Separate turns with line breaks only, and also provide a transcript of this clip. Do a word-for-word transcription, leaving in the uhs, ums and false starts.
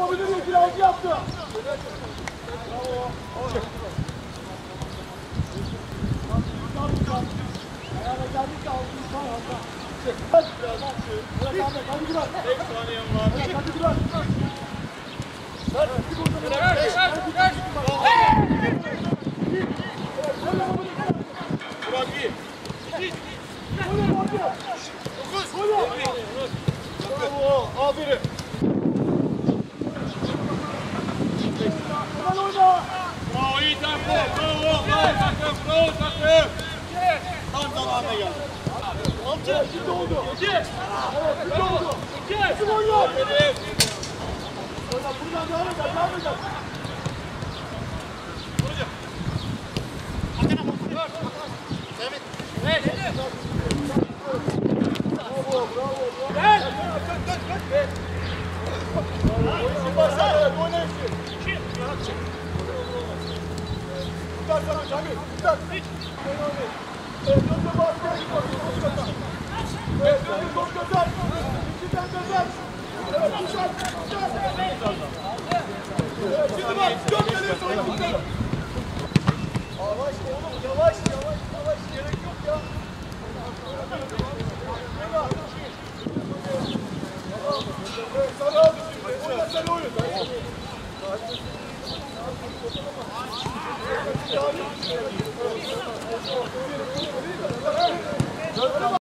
yapabilir mi? Bir altı yaptı. Bravo. Ayağına geldikçe altı insan aldı. Hadi birazdan şu. Murat Ahmet hadi güven. beş saniyem var. Hadi güven. Hadi güven. Murat iyi. Bravo, aferin. Bravo, iyi takım. Bravo, bravo takım, bravo takım. Tam zamanına geldi. Altı, şimdi oldu. İki. Evet, şimdi oldu. İki. Bizim oynuyor. Aferin. Buradan devam edeceğiz, devam edeceğiz. Hocam. Hakan'a bak. Sevit. Evet. Bravo, bravo, bravo. Gel. Dön, dön, dön. Evet. Oyuncu başladı, evet, oynayın. İki. Rahat çek. Tutar sana Cemil, tutar. Evet, önce baskıya git bakayım, top göster. Evet, önce top göster. İkiden göster. Evet, tutar, tutar. Evet, şimdi bak, dört geliyorsun, oyunu tutar. Yavaş oğlum, yavaş, yavaş, yavaş. Gerek yok ya. Evet, sana aldı şimdi. Oyna sen oyun. Hadi.